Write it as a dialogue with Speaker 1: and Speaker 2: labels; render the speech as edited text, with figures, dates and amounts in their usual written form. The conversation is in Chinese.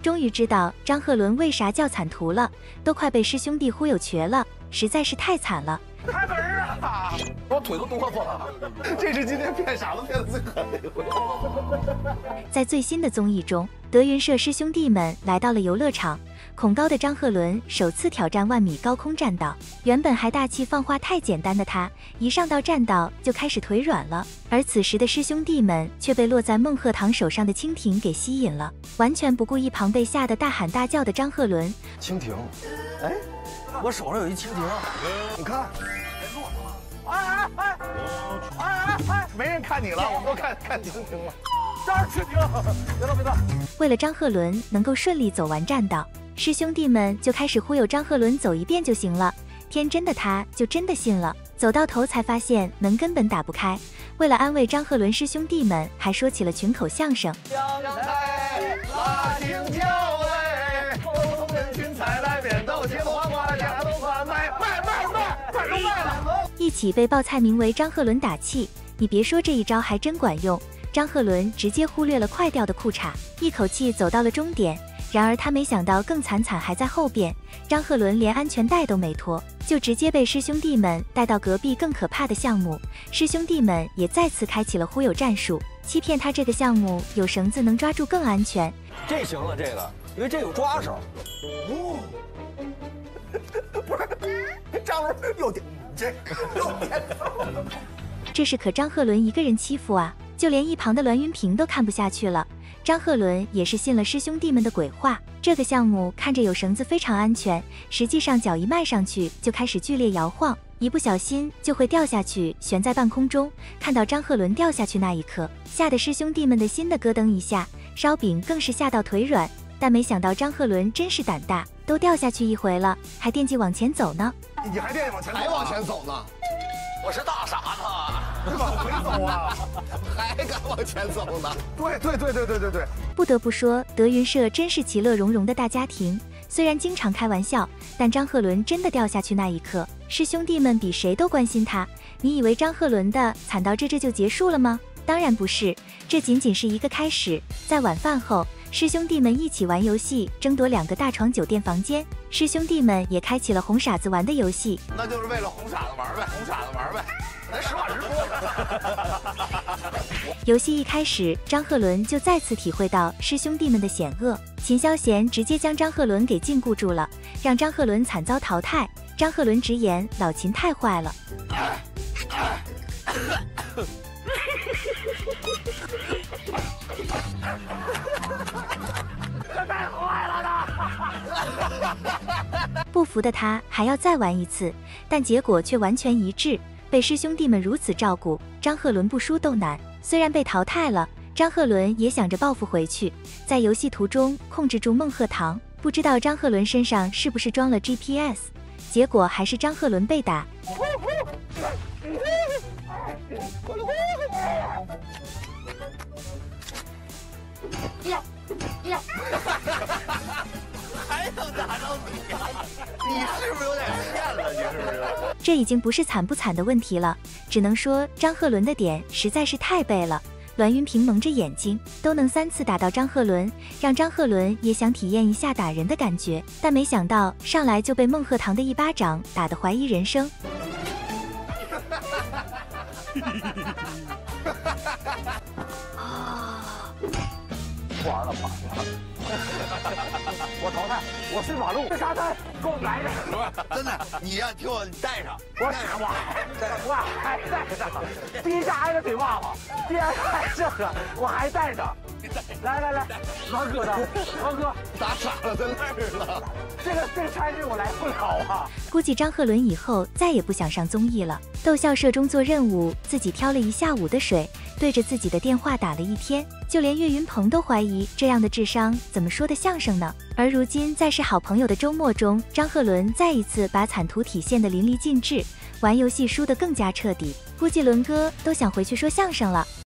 Speaker 1: 终于知道张鹤伦为啥叫惨图了，都快被师兄弟忽悠瘸了，实在是太惨了。
Speaker 2: 开门啊！我腿都哆嗦了。这是今天骗傻子骗的最狠的一回。
Speaker 1: 在最新的综艺中，德云社师兄弟们来到了游乐场。恐高的张鹤伦首次挑战10000米高空栈道，原本还大气放话太简单的他，一上到栈道就开始腿软了。而此时的师兄弟们却被落在孟鹤堂手上的蜻蜓给吸引了，完全不顾一旁被吓得大喊大叫的张鹤伦。
Speaker 2: 蜻蜓，哎，我手上有一蜻蜓，你看。哎，没人看你了，我们都看蜻蜓了。这儿蜻蜓，别动别动。
Speaker 1: 为了张鹤伦能够顺利走完栈道，师兄弟们就开始忽悠张鹤伦走一遍就行了。天真的他就真的信了，走到头才发现门根本打不开。为了安慰张鹤伦师兄弟们，还说起了群口相声。
Speaker 2: 香菜辣青椒哎，红人群采来扁豆茄黄瓜夹豆花卖，快都卖了！
Speaker 1: 一起被报菜名为张鹤伦打气。你别说这一招还真管用，张鹤伦直接忽略了快掉的裤衩，一口气走到了终点。然而他没想到更惨还在后边，张鹤伦连安全带都没脱，就直接被师兄弟们带到隔壁更可怕的项目。师兄弟们也再次开启了忽悠战术，欺骗他这个项目有绳子能抓住更安全。
Speaker 2: 这行了，这个因为这有抓手。哦，不是，张龙又点这又点头。
Speaker 1: 这是可张鹤伦一个人欺负啊，就连一旁的栾云平都看不下去了。张鹤伦也是信了师兄弟们的鬼话，这个项目看着有绳子非常安全，实际上脚一迈上去就开始剧烈摇晃，一不小心就会掉下去，悬在半空中。看到张鹤伦掉下去那一刻，吓得师兄弟们的心的咯噔一下，烧饼更是吓到腿软。但没想到张鹤伦真是胆大，都掉下去一回了，还惦记往前走呢。
Speaker 2: 你还惦记往前走，还往前走呢？我是大傻子，往回走啊，还敢往前走呢？对。
Speaker 1: 不得不说，德云社真是其乐融融的大家庭。虽然经常开玩笑，但张鹤伦真的掉下去那一刻，师兄弟们比谁都关心他。你以为张鹤伦的惨到这就结束了吗？当然不是，这仅仅是一个开始。在晚饭后，师兄弟们一起玩游戏，争夺2个大床酒店房间。师兄弟们也开启了红傻子玩的游戏，
Speaker 2: 那就是为了红傻子玩呗，咱实话实说。
Speaker 1: 游戏一开始，张鹤伦就再次体会到师兄弟们的险恶。秦霄贤直接将张鹤伦给禁锢住了，让张鹤伦惨遭淘汰。张鹤伦直言老秦太坏了。
Speaker 2: 这太坏了呢！
Speaker 1: 不服的他还要再玩一次，但结果却完全一致，被师兄弟们如此照顾，张鹤伦不输斗难。虽然被淘汰了，张鹤伦也想着报复回去，在游戏途中控制住孟鹤堂。不知道张鹤伦身上是不是装了 GPS， 结果还是张鹤伦被打。
Speaker 2: 还能打到你呀？你是不是有点骗了？你是不是？
Speaker 1: 这已经不是惨不惨的问题了，只能说张鹤伦的点实在是太背了。栾云平蒙着眼睛都能3次打到张鹤伦，让张鹤伦也想体验一下打人的感觉，但没想到上来就被孟鹤堂的一巴掌打得怀疑人生。
Speaker 2: 完了，我淘汰，我是马路，这沙滩给我来着！真的，你呀，听我带上，我还带上，第一下挨个嘴巴子，第二下这个我还带上。来，王哥打傻了在那儿了，这个差事我来不了啊！
Speaker 1: 估计张鹤伦以后再也不想上综艺了。逗笑社中做任务，自己挑了一下午的水，对着自己的电话打了1天，就连岳云鹏都怀疑这样的智商怎么说的相声呢？而如今在是好朋友的周末中，张鹤伦再一次把惨图体现得淋漓尽致，玩游戏输得更加彻底，估计伦哥都想回去说相声了。